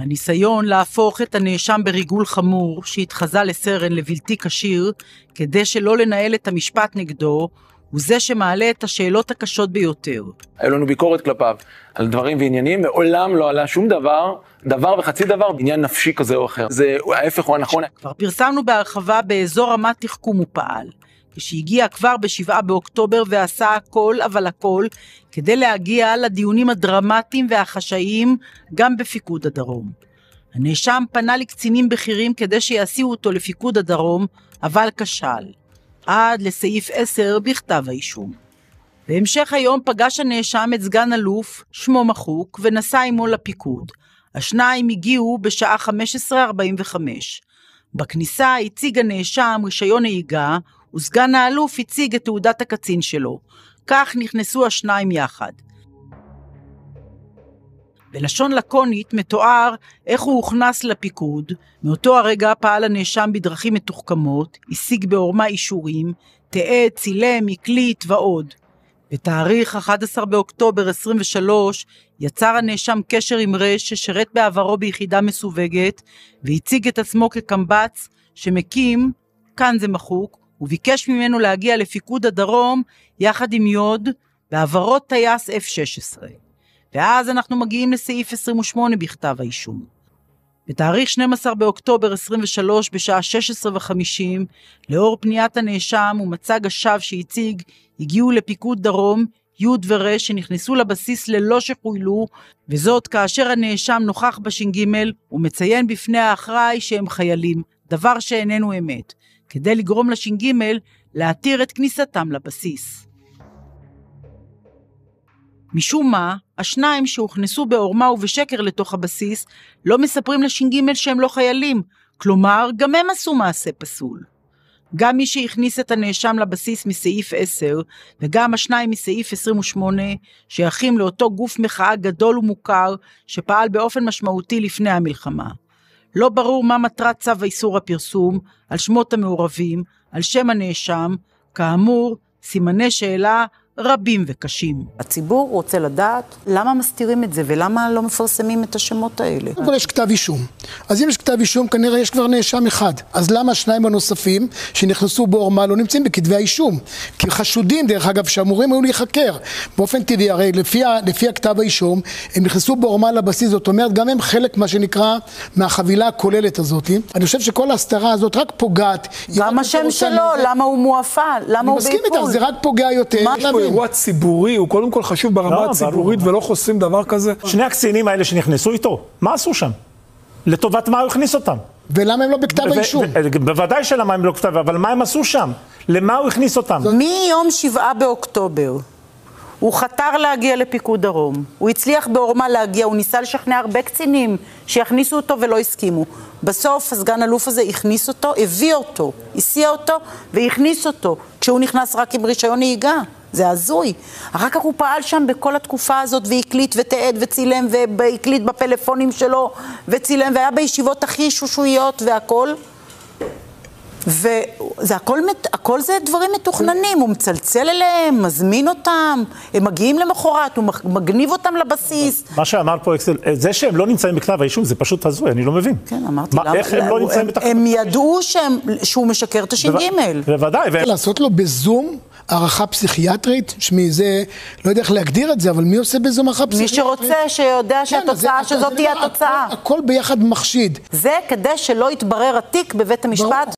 הניסיון להפוך את הנאשם בריגול חמור שהתחזה לסרן לבלתי כשיר כדי שלא לנהל את המשפט נגדו הוא זה שמעלה את השאלות הקשות ביותר. היה לנו ביקורת כלפיו על דברים ועניינים, מעולם לא עלה שום דבר וחצי דבר, עניין נפשי כזה או אחר. זה ההפך הוא הנכון. כבר פרסמנו בהרחבה באזור רמת תחכום הוא פעל, כשהגיע כבר ב7 באוקטובר ועשה הכל אבל הכל כדי להגיע לדיונים הדרמטיים והחשאיים גם בפיקוד הדרום. הנאשם פנה לקצינים בכירים כדי שיעשיו אותו לפיקוד הדרום, אבל כשל. עד לסעיף 10 בכתב האישום. בהמשך היום פגש הנאשם את סגן אלוף, שמו מחוק, ונסע עמו לפיקוד. השניים הגיעו בשעה 15:45. בכניסה הציג הנאשם רישיון נהיגה, וסגן האלוף הציג את תעודת הקצין שלו. כך נכנסו השניים יחד. בלשון לקונית מתואר איך הוא הוכנס לפיקוד. מאותו הרגע פעל הנאשם בדרכים מתוחכמות, השיג בעורמה אישורים, תיעד, צילם, הקליט ועוד. בתאריך 11 באוקטובר 23 יצר הנאשם קשר עם רש ששרת בעברו ביחידה מסווגת, והציג את עצמו כקמב"ץ שמקים, כאן זה מחוק, וביקש ממנו להגיע לפיקוד הדרום יחד עם יוד בעברו טייס F-16. ואז אנחנו מגיעים לסעיף 28 בכתב האישום. בתאריך 12 באוקטובר 23 בשעה 16:50, לאור פניית הנאשם ומצג השווא שהציג, הגיעו לפיקוד דרום יוד ורש שנכנסו לבסיס ללא שחוילו, וזאת כאשר הנאשם נוכח בש"ג ומציין בפני האחראי שהם חיילים, דבר שאיננו אמת, כדי לגרום לש"ג להתיר את כניסתם לבסיס. משום מה, השניים שהוכנסו בעורמה ובשקר לתוך הבסיס לא מספרים לש"ג שהם לא חיילים, כלומר גם הם עשו מעשה פסול. גם מי שהכניס את הנאשם לבסיס מסעיף 10 וגם השניים מסעיף 28 שייכים לאותו גוף מחאה גדול ומוכר שפעל באופן משמעותי לפני המלחמה. לא ברור מה מטרת צו איסור הפרסום, על שמות המעורבים, על שם הנאשם, כאמור סימני שאלה רבים וקשים. הציבור רוצה לדעת למה מסתירים את זה ולמה לא מפרסמים את השמות האלה. אבל יש כתב אישום. אז אם יש כתב אישום, כנראה יש כבר נאשם אחד. אז למה השניים הנוספים שנכנסו בעורמה לא נמצאים בכתבי האישום? כי חשודים, דרך אגב, שאמורים היו להיחקר. באופן טבעי, הרי לפי הכתב האישום, הם נכנסו בעורמה לבסיס, זאת אומרת, גם הם חלק מה שנקרא מהחבילה הכוללת הזאת. אני חושב שכל ההסתרה הזאת רק פוגעת. גם השם שלו, למה הוא מואפל? למה הוא מסכים איתך, זה רק פוגע יותר. אירוע ציבורי, הוא קודם כל חשוב ברמה הציבורית ולא חוסים דבר כזה. שני הקצינים האלה שנכנסו איתו, מה עשו שם? לטובת מה הוא הכניס אותם? ולמה הם לא בכתב האישום? בוודאי שלמה הם לא בכתב, אבל מה הם עשו שם? למה הוא הכניס אותם? מיום 7 באוקטובר הוא חתר להגיע לפיקוד דרום, הוא הצליח בעורמה להגיע, הוא ניסה לשכנע הרבה קצינים שיכניסו אותו ולא הסכימו. בסוף הסגן אלוף הזה הכניס אותו, הביא אותו, הסיע אותו והכניס אותו, כשהוא נכנס רק עם רישיון נהיגה. זה הזוי. אחר כך הוא פעל שם בכל התקופה הזאת והקליט ותעד וצילם והקליט בפלאפונים שלו וצילם והיה בישיבות הכי שושיות והכל. וזה הכל זה דברים מתוכננים, הוא מצלצל אליהם, מזמין אותם, הם מגיעים למחרת, הוא מגניב אותם לבסיס. מה שאמר פה אקסל, זה שהם לא נמצאים בכתב האישום זה פשוט הזוי, אני לא מבין. כן, אמרתי, איך הם לא נמצאים בכתב האישום? הם ידעו שהוא משקר את הש"ג. בוודאי. לעשות לו בזום הערכה פסיכיאטרית, שמי זה, לא יודע איך להגדיר את זה, אבל מי עושה בזום הערכה פסיכיאטרית? מי שרוצה, שיודע שהתוצאה, שזאת תהיה התוצאה. הכל ביחד מחשיד. זה כדי שלא יתברר התיק בבית המשפט.